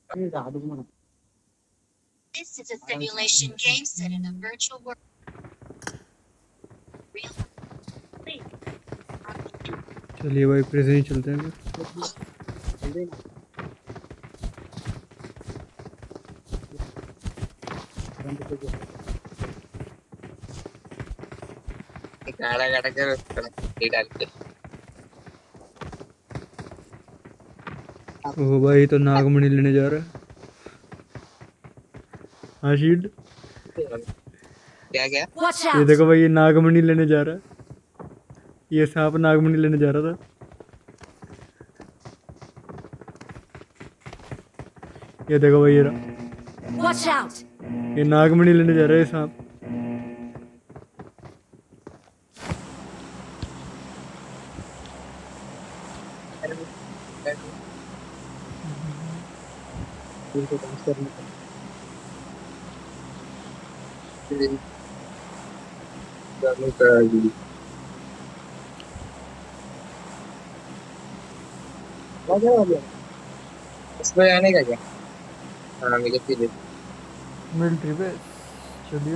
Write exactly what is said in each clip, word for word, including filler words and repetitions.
This is a simulation game set in a virtual world. चलिए भाई prison ही चलते हैं गाड़ा गाड़ा कर डाल के। ओह भाई तो नागमणि लेने जा रहा है। हाँ शील्ड क्या क्या ये देखो भाई ये नागमणि लेने जा रहा है। ये सांप नागमणि लेने जा रहा था। ये देखो भाई ये रहा। ये नागमणि लेने जा रहा है सांप। इसमें आने का क्या? हाँ मुझे फिर मिलिट्री पे चलिए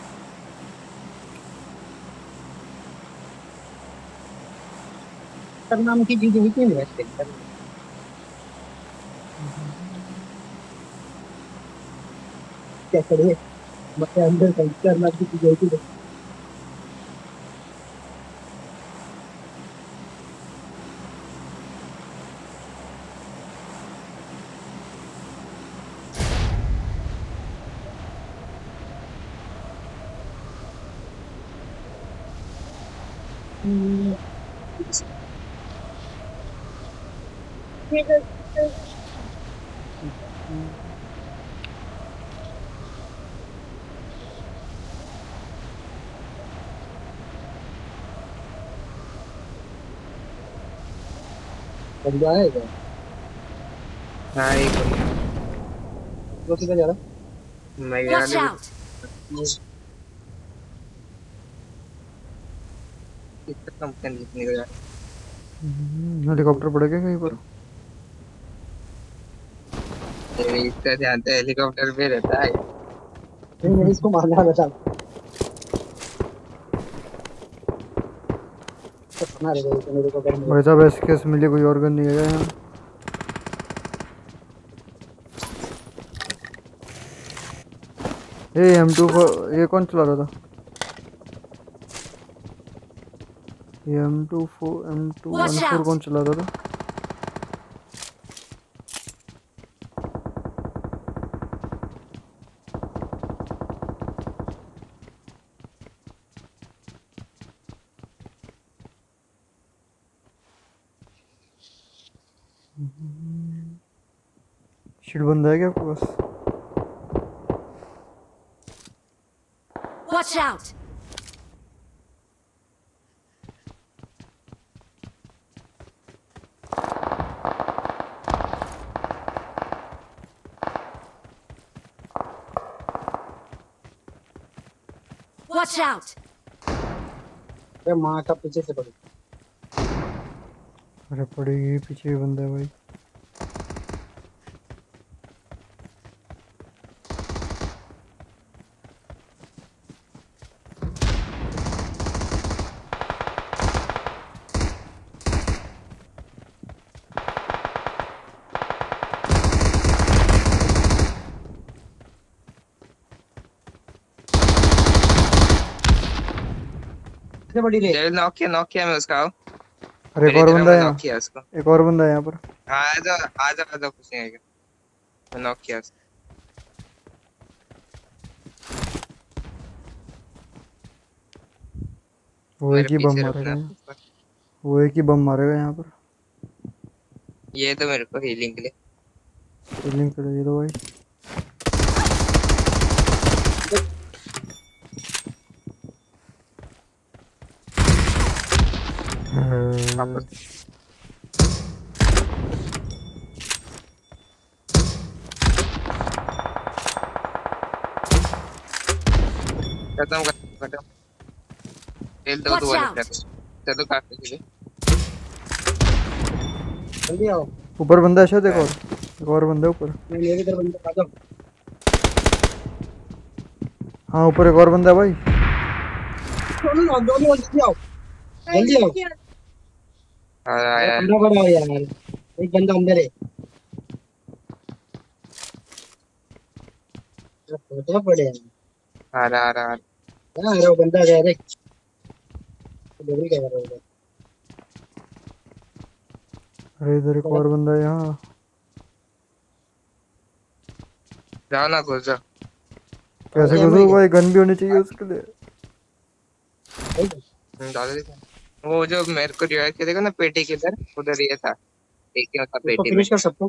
नाम की चीजें होती हैं वैसे क्या करिए मतलब अंदर कल्चर नाम की चीजें होती हैं। बंदा है क्या? हाँ एक वो किधर जा रहा? मैं यहाँ कितना कम निकल रहा है। हेलीकॉप्टर पड़ेगा कहीं पर। इसका ध्यान तो हेलीकॉप्टर पे रहता है। नहीं इसको मारना बचा भाई साहब एसकेएस मिली कोई और गन नहीं है यहाँ। ये एम टू को ये कौन चला रहा था? ये M two four M two one four कौन चला रहा था? शीट बंदा है क्या आपके पास? Watch out! Watch out! अरे माँ का पीछे से पड़ी। अरे पड़ेगी पीछे बंदा है भाई। बड़ी रे नॉक किया नॉक किया मैं उसका। अरे एक और बंदा है नॉक किया उसको। एक और बंदा है यहाँ पर। हाँ आ जाओ आ जाओ आ जाओ कुछ नहीं आएगा। मैं नॉक किया उसको। वो एक ही बम मारेगा। वो एक ही बम मारेगा यहाँ पर। ये तो मेरे को हीलिंग के लिए हीलिंग के लिए दो भाई। खत्म खत्म तेल दो दो वाले चलो काफी जल्दी आओ। ऊपर बंदा है शायद एक और। एक और बंदा ऊपर। मैं मेरे इधर बंदा आ जाओ। हाँ ऊपर एक और बंदा है भाई। दोनों दोनों जल्दी आओ जल्दी आओ। हाँ अरे आया। पंद्रह बड़ा यार, एक बंदा अंदर है। तो पड़े हैं आ रहा आ रहा आ रहा। हाँ। अरे वो बंदा आ गया रे, डबल क्या कर रहा है उधर? अरे इधर एक और बंदा है यहाँ। जाओ ना घुस जाओ। कैसे अरे घुसूँ मैं भाई? गन भी होनी चाहिए उसके लिए। हम्म, डालो देखो। वो जो मेरे को रिवाइव किया देखो ना पेटी के इधर, उधर ये था। एक ही था उसको पेटी में। फिनिश कर सकते हो।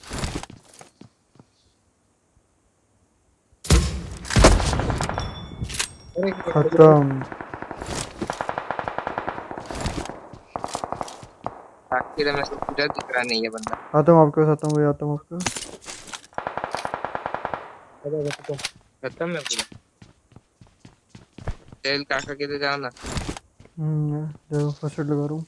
अरे खत्म। बाकी तो मेरे को पूरा दिख रहा नहीं है बंदा। आता हूँ आपके पास, आता हूँ भाई, आता हूँ आपके पास। अरे अरे तो खत्म है पूरा। तेल काका के लिए जाओ ना। हम्म देखो फर्स्ट एड लगा रहा हूँ।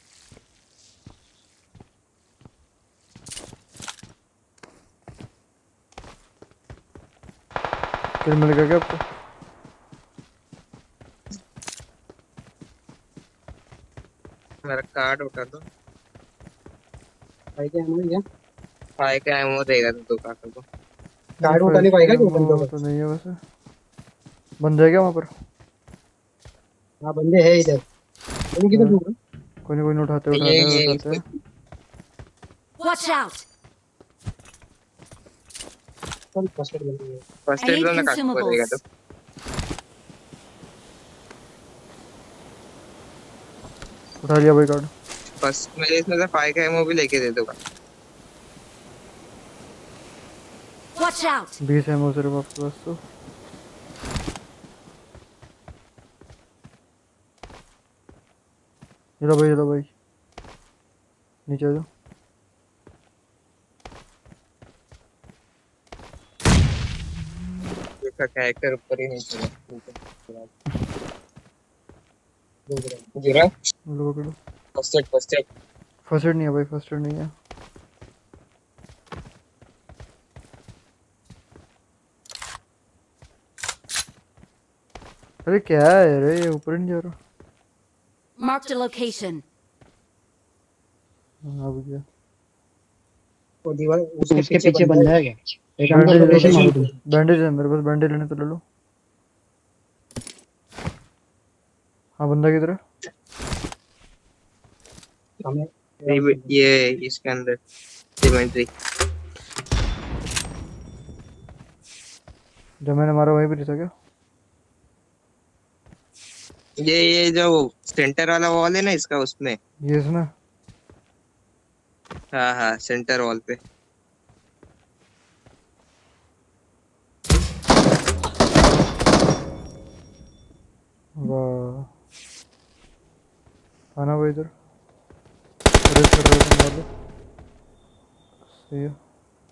किल मिल गया क्या आपको? मेरा कार्ड उठा दो। भाई क्या है क्या? फाइव का एमओ देगा तो काका को। कार्ड उठा नहीं पाएगा क्या वो बंदों वो का? तो नहीं है वैसे। बंदा है क्या वहाँ पर? हाँ बंदे है इधर। तुम किधर हाँ, ढूंढ रहे कोई नहीं कोई नहीं, उठाते ये उठाते ये उठाते हैं। Watch out! हो? फर्स्ट एड बंदे हैं। फर्स्ट I एड need दो ना काका को देगा तो। consumables. उठा लिया भाई कार्ड। फर्स्ट मेरे इसमें से फाइव का एमओ भी लेके दे दूंगा। Watch out! बीस है वो सिर्फ आपके पास तो। ये लो भाई, ये लो भाई, नीचे आ जाओ। इसका कैरेक्टर ऊपर ही नहीं चला। ढूंढ रहे हैं। गिरा। लो पकड़ो। First aid first aid. First aid नहीं है भाई, फर्स्ट एड नहीं है। अरे क्या है रे, ये ऊपर नहीं जा रहा। Marked a location. हाँ, अब गया। वो दीवार उसके पीछे बंदा है क्या? एक काम बैंडेज करो, लोकेशन मारो तुम। बैंडेज है मेरे पास, बैंडेज लेने तो ले लो। हाँ बंदा किधर है? हमें ये ये इसके अंदर इन्वेंटरी। जो मैंने मारा वहीं पर था क्या? ये ये जो सेंटर वाला वॉल है ना इसका, उसमें। ये इसमें? हाँ हाँ सेंटर वॉल पे। वाह, आना भाई इधर। अरे कर रहे तुम वाले सही है।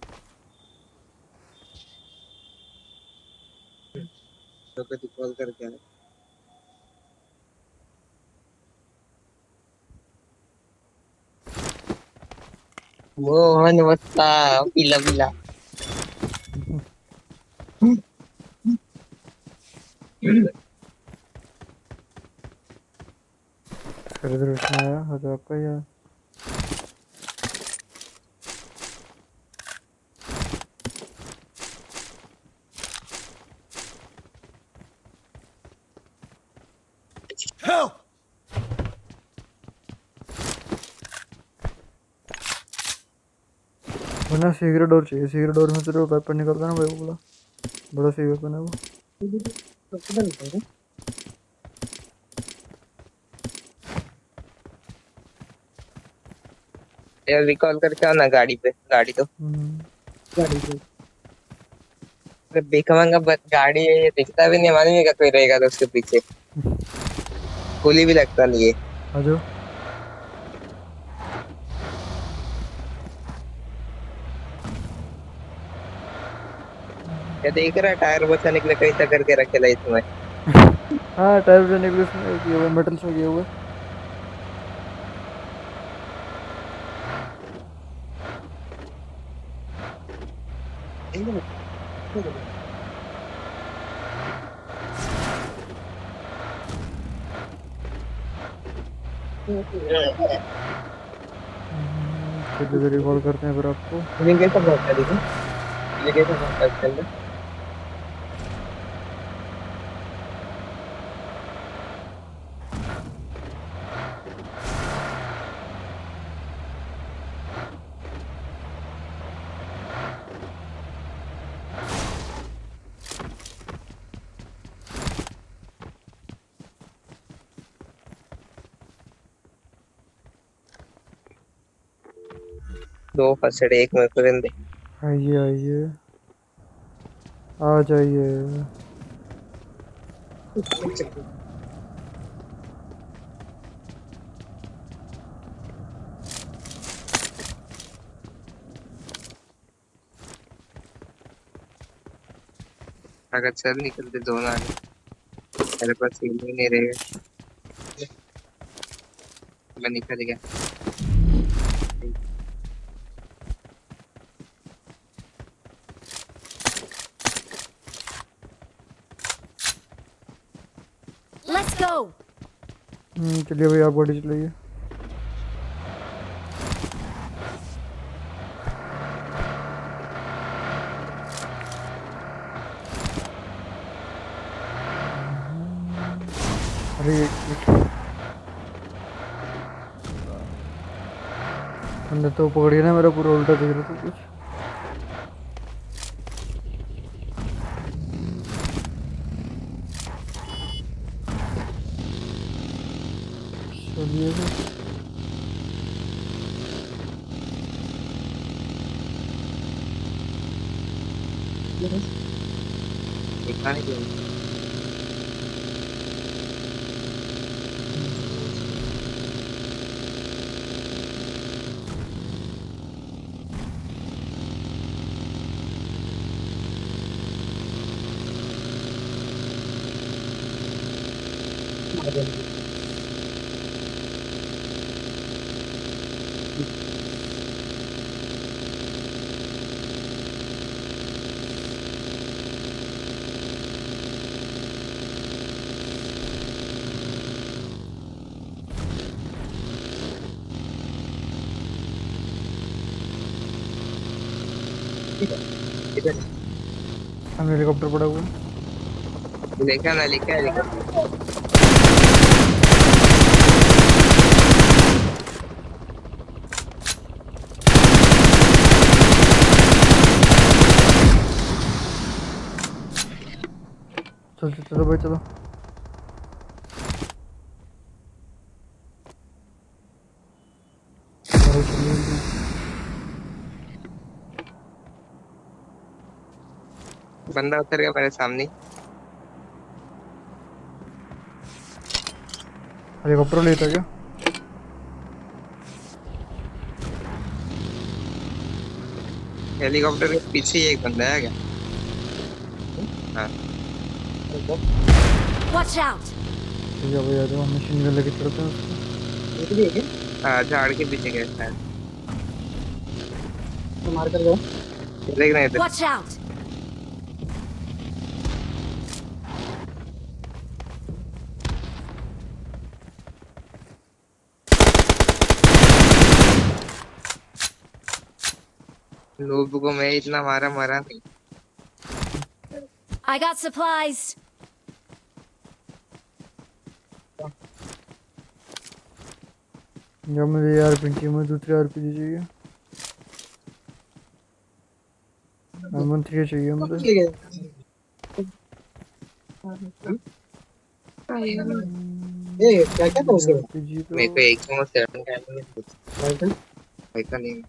तो कभी कॉल करके आना। मोहन वत्ता पीला पीला। फिर इधर उसमें आया हो तो आपका यार। वरना सीक्रेट डोर चाहिए, सीक्रेट डोर में तेरे वेपन निकलता है ना भाई, वो बोला बड़ा सही वेपन है वो। तो किधर निकल रहे? यार रिकॉल करके आना गाड़ी पे। गाड़ी तो हम्म, गाड़ी पे। अरे बेखमंगा ब- गाड़ी है, ये दिखता भी नहीं, मालूम है क्या कोई रहेगा तो उसके पीछे। गोली भी लगता नहीं है। आ जाओ। क्या देख रहा है, टायर बचाने के लिए कहीं तक करके रखेला इसमें। हाँ टायर जो निकले उसमें किया हुआ है, मेटल्स में किया हुआ है। चलिए रिकॉल करते हैं फिर आपको। मुझे कैसा पहुंचा देखो, मुझे कैसा पहुंचा इसके अंदर। दो फर्स्ट एड एक मेरे को देन दे। आइए आइए आ जाइए। अगर चल निकलते दोनों आगे, मेरे पास सील ही नहीं रहेगा। मैं निकल गया। Let's go. हम्म, चलिए भाई आप गाड़ी चलाइए। अरे एक मिनट, हमने तो पकड़ी ना, मेरा पूरा उल्टा दिख रहा था कुछ। चलिए दिखा नहीं क्यों? हम हेलीकॉप्टर पड़ा हुआ है। देखा ना, लिखा है लिखा। चलो चलो भाई चलो। अरे चलिए। बंदा उतर गया मेरे सामने। हेलीकॉप्टर लेता क्या? हेलीकॉप्टर के पीछे ही एक बंदा है क्या? हाँ Watch out. ठीक है भाई आ जाओ, मशीन गन लेके चलते हैं उसको। हाँ, झाड़ के पीछे गया शायद। तो मार कर दो। देख रहे थे। Watch out. लोगों को मैं इतना मारा मारा नहीं। I got supplies. या मुझे यार पिंची में दूसरी आरपीजी चाहिए। एम थ्री चाहिए मुझे। ये क्या क्या था उसके बाद? आरपीजी तो मेरे को एक सौ सेवन का एमो ऐसा नहीं।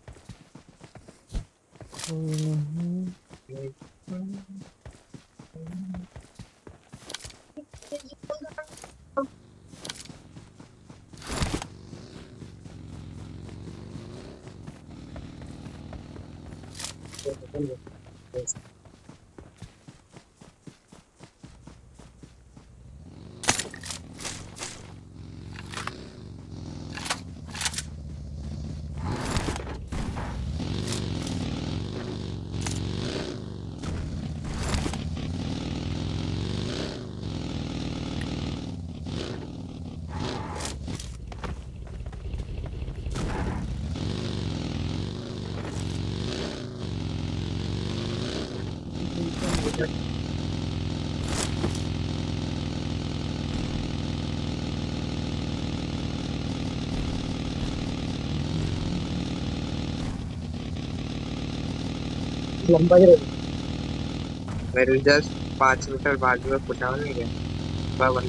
लंबा ही रहे। मेरे जस्ट पाँच मीटर बाजू में फुटा नहीं गया बाबा।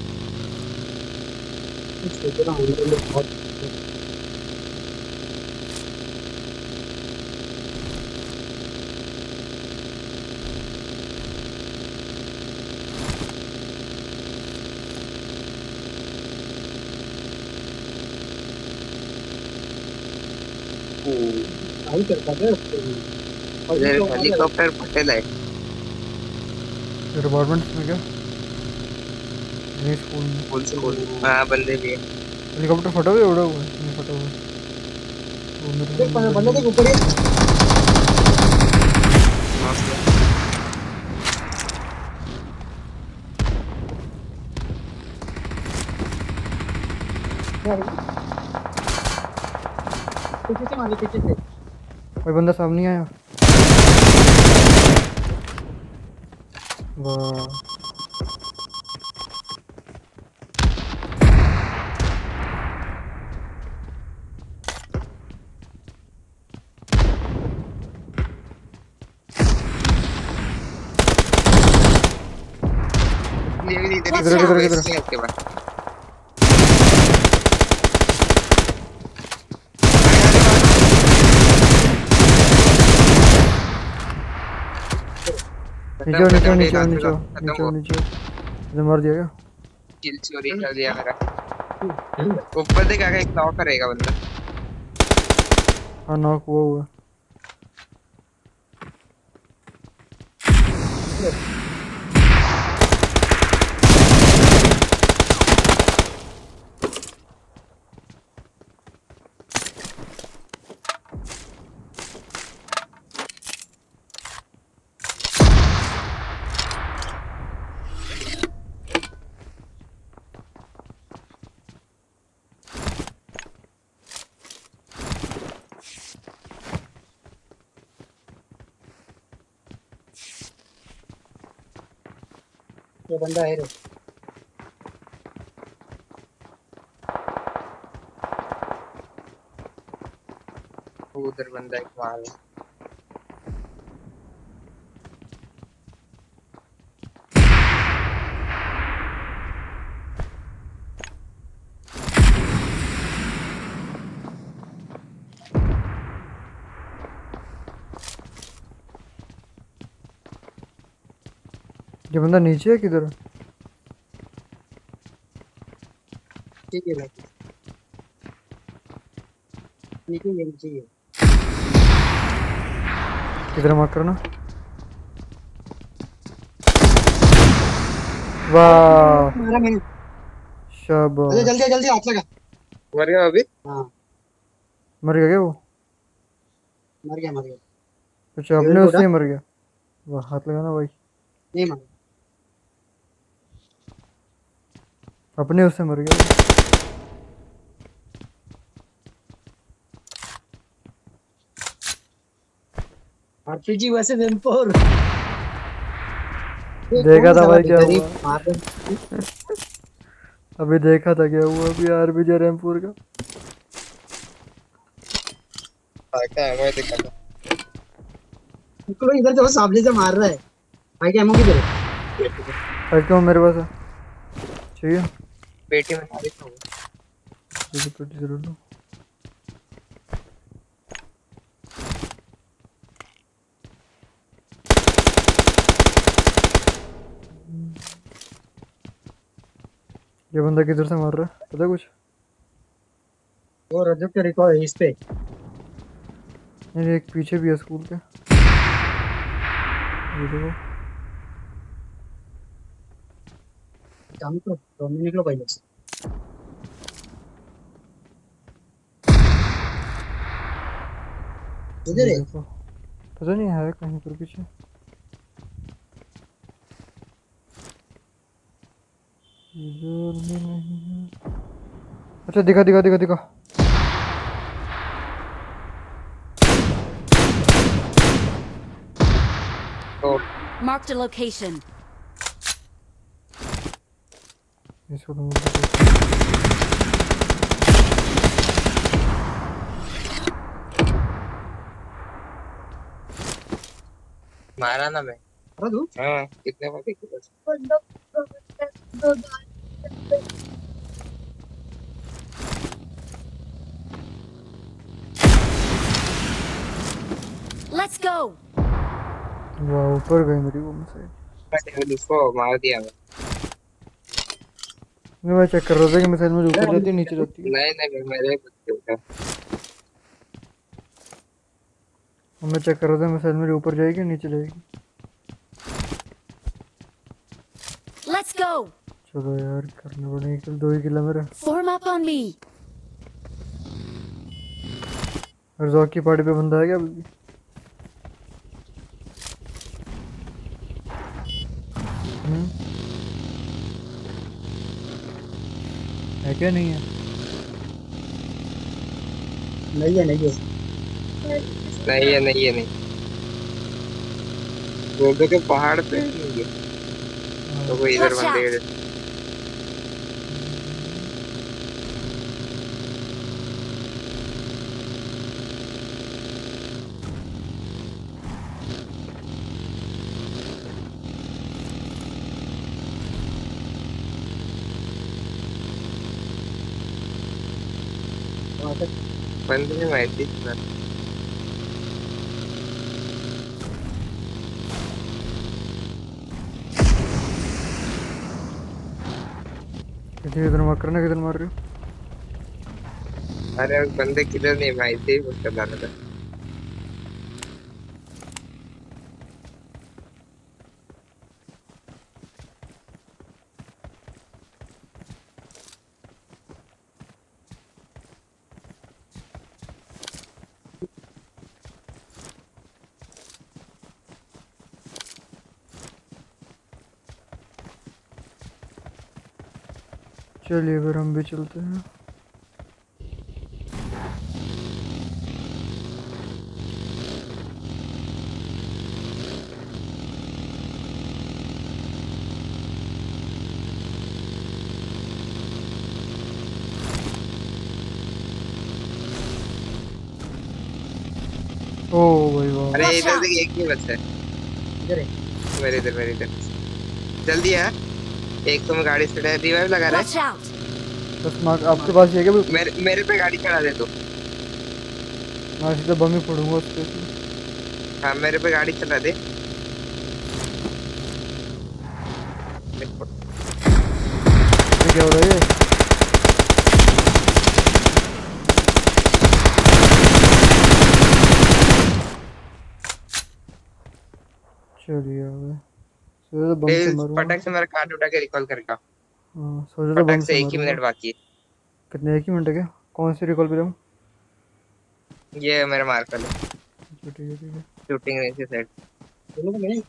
सोचो ना हम लोग बहुत आई करता था और इधर ये तो हेलीकॉप्टर फटेला है। डिपार्टमेंट में क्या नहीं स्कूल में फुल स्कूल हाँ बंदे भी है। हेलीकॉप्टर फटा हुआ है उड़ा हुआ है नहीं फटा हुआ है वो मेरे देख पर बंदा देख ऊपर ही पीछे से मारे पीछे से कोई बंदा सामने आया वाह इधर इधर इधर इधर इसके बाद नीचे नीचे नीचे नीचे नीचे नीचे इधर मार दिया क्या किल चोरी कर दिया मेरा। ऊपर देख आगे एक नॉक करेगा बंदा। हाँ नॉक हुआ हुआ ये बंदा है रे उधर बंदा एक वहां है। ये बंदा नीचे है किधर ठीक है भाई नीचे ये नीचे ये किधर मार करना वाह मारा मैंने शाबाश अरे जल्दी जल्दी हाथ लगा मर गया अभी। हां मर गया क्या वो मर गया मर गया अच्छा अपने उससे ही मर गया वाह हाथ लगाना भाई नहीं मर अपने उससे मर गया आरपीजी वैसे वेम्पोर देखा था भाई क्या हुआ मार अभी देखा था क्या हुआ अभी आरबीजे रामपुर का क्या है मैं देखा था। निकलो इधर जो सामने से मार रहा है भाई क्या एमओ किधर है क्यों मेरे पास है चाहिए पेटी में डाल देता हूं। मुझे पेटी जरूर लो ये बंदा किधर से मार रहा है पता कुछ वो रजत के रिकॉर्ड है इस पे नहीं एक पीछे भी है स्कूल के ये देखो काम तो तो निकलो भाई बस इधर है देखो पता नहीं है कहीं पर पीछे इधर भी नहीं है अच्छा दिखा दिखा दिखा दिखा तो Marked a location. इसको तो मारा ना मैं। अरे तू हाँ कितने बार देखी बस। Let's go. वाह ऊपर गई मेरी वो मिसाइल। मैंने उसको मार दिया मैं। नहीं मैं चेक कर रहा था कि मिसाइल मुझे ऊपर जाती है नीचे जाती है। नहीं नहीं मेरे कुछ था। मैं चेक कर रहा था मिसाइल मेरे ऊपर जाएगी नीचे जाएगी। Let's go. चलो यार करने पड़ेंगे किल दो ही किल है मेरा। Form up on me. Razzaq की पार्टी पे बंदा है क्या अभी भी? हम्म है क्या नहीं है? नहीं है नहीं है नहीं है नहीं है नहीं। बोल के पहाड़ पे नहीं है। तो कोई इधर Watch बंदे out. हैं। बंदे में मारती है। किधर मार करना किधर मार रहे हो? अरे बंदे किधर नहीं मारते ही उसका दाना था। चलिए फिर हम भी चलते हैं। ओ भाई वाह। अरे Watch इधर out. से एक ही बचा है। इधर है मेरे इधर मेरे इधर जल्दी है। एक तो मैं गाड़ी से रिवाइव लगा रहा Watch out. बस मार आपके पास ये है क्या? है। मेरे मेरे पे गाड़ी चढ़ा दे तो। मैं सीधा बम ही फोड़ूंगा उस पे। हाँ मेरे पे गाड़ी चला दे। ये क्या हो रहा है? चलिए अब सोचा तो बम से मारूंगा। फटक से मेरा कार्ड उठा के रिकॉल करेगा। हाँ सोचा तो बम फटक से से एक ही मिनट मारूंगा। बाकी है। कितने एक ही मिनट है क्या? कौन सी रिकॉल पे जाऊँ? ये मेरा मार्क है। अच्छा ठीक है ठीक है। शूटिंग रेंज से सेट। दोनों को नहीं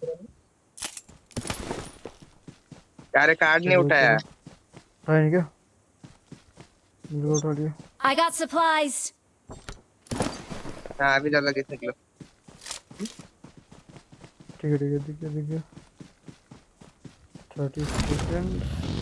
यार कार्ड नहीं चलो, उठाया। चलो। है नहीं क्या? बिल्कुल उठा लिया। I got supplies. हाँ अभी ज्यादा किस निकलो। ठीक है ठीक है दिख गया दिख गया। Thirty second.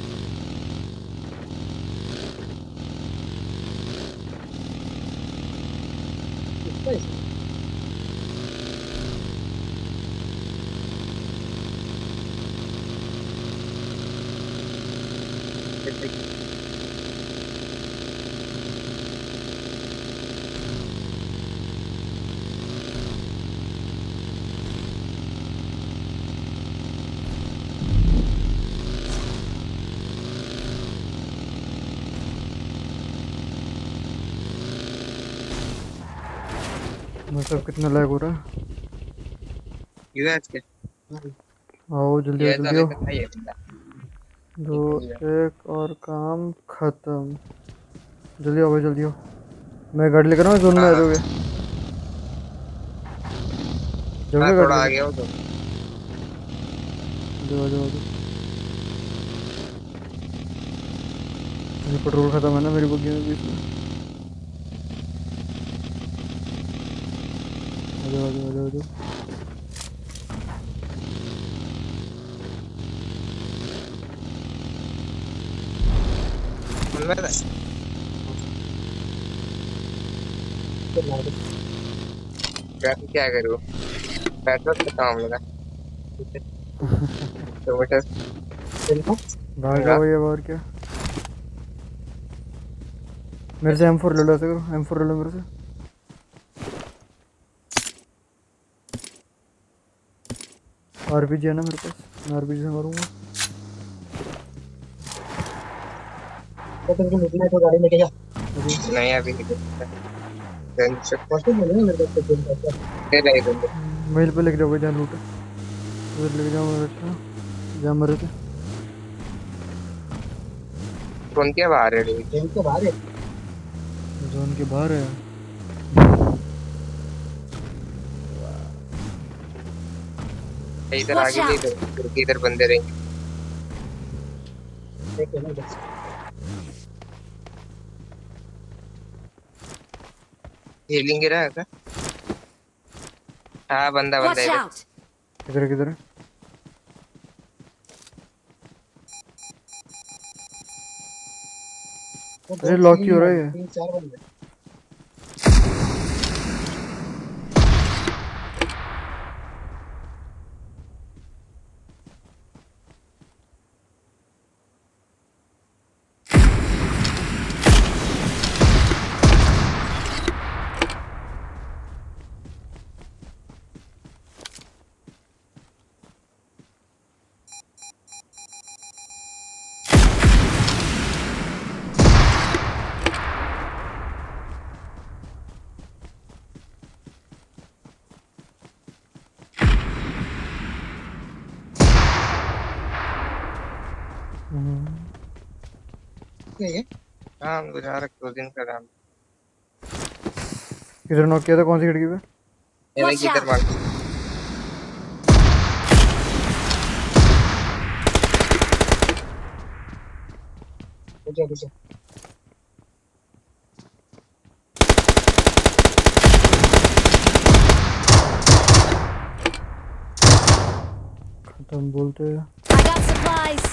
मतलब कितना लैग हो रहा है? यूएस के आओ जल्दी आओ ये जल्दी आओ। तो नहीं है। दो एक और काम खत्म। जल्दी आओ भाई जल्दी आओ। मैं गाड़ी लेकर आऊँ जोन में आ हाँ। जाओगे? हाँ जाओगे थोड़ा गाड़ी आगे हो तो। जाओ जाओ जाओ। पेट्रोल खत्म है ना मेरी बग्गी में बीच में। आ जाओ आ जाओ आ जाओ आ जाओ। जोन में था। क्या क्या करूँ, पेट्रोल खत्म हो गया। तो बेटा भाग जाओ भैया, और क्या। मेरे से एम फोर ले लो, ऐसे करो, एम फोर ले लो मेरे से। आरपीजी है ना मेरे पास, मैं आरपीजी से मारूंगा। तो तुमको निकलना है तो गाड़ी लेके जा। नहीं अभी नहीं देन से पॉजिटिव बोलो ना मेरे को तो दिन का। दे रहे बंदे। मेल पे लेके जाओ भाई, जहाँ लूट है उधर लेके जाओ मेरे से, जहाँ मरे थे। कौन क्या बाहर है रे? दिन के बाहर है। जोन के बाहर है। इधर Watch आगे ले, out. इधर इधर बंदे रहेंगे। देख लेना इधर से। हीलिंग गिरा है क्या? हाँ बंदा बंदा Watch इधर। out. किधर किधर है? वो अरे दो लॉक तीन क्यों हो रहा है ये? तीन चार बंदे। क्या ये? हाँ गुजार दो दिन का काम। किधर नॉक किया था, कौन सी खिड़की पे? मैंने Watch किधर out. मार पूछो पूछो। खत्म बोलते हैं। I got supplies.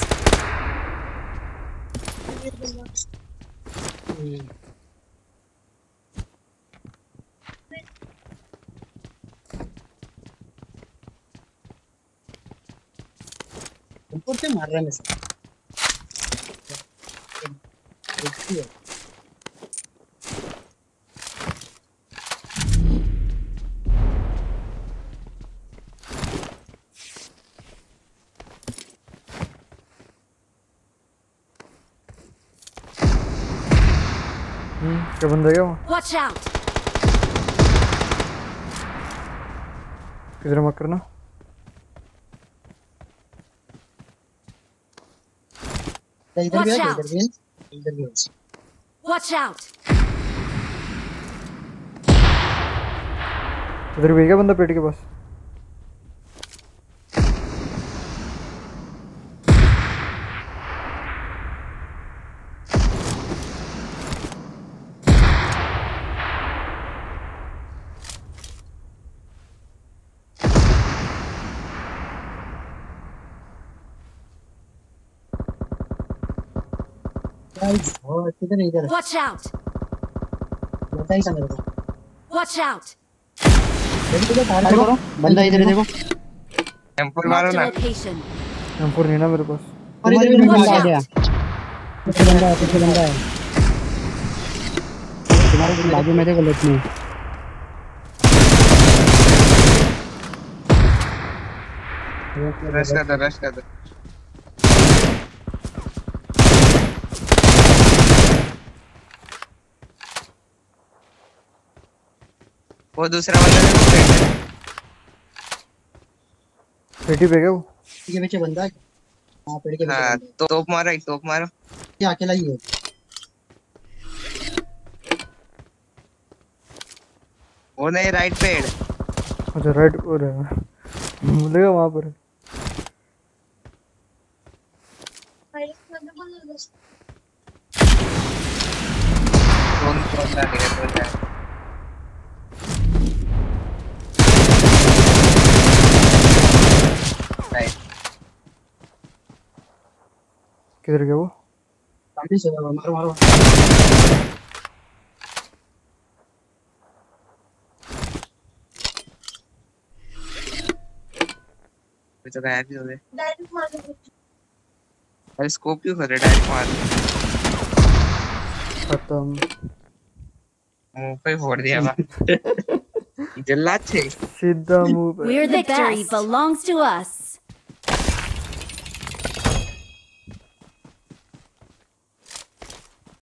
ऊपर से मार रहा है मेरे से। देखती है। हम्म, क्या बंदा क्या वो? Watch out. किधर मत करना। इधर भी है, Watch इधर out. भी है, इधर भी है। Watch out. इधर भी है क्या बंदा पेट के पास? गाइस और किधर है? इधर है। Watch out. बता ही समझ रहा। Watch out. देखो तो कार करो, बंदा इधर है, देखो। टेंपल मारो Marked a ना। location. एम फोर नहीं ना मेरे पास। और इधर भी Watch बंदा आ out. गया। पीछे बंदा है, पीछे बंदा है। तुम्हारे बाजू में देखो, लेफ्ट में। रश कर दो रश कर दो। वो दूसरा बंदा देखो। पेटी पे क्या वो? पीछे पीछे बंदा है। हाँ पेड़ के पीछे हाँ बंदा है। तो तोप मारो, एक तोप मारो। ये अकेला ही है। वो नहीं राइट पेड़। अच्छा राइट और है, बोलेगा वहाँ पर है। कौन कौन सा दिखा कौन सा? राइट। किधर गया वो? सामने से मारो मारो मारो ये तो गायब ही हो गए। अरे स्कोप क्यों कर रहे डायरेक्ट मार खत्म। मुंह पे फोड़ दिया बा जल्लाद थे। सीधा मुंह पे। We're the Victory belongs to us.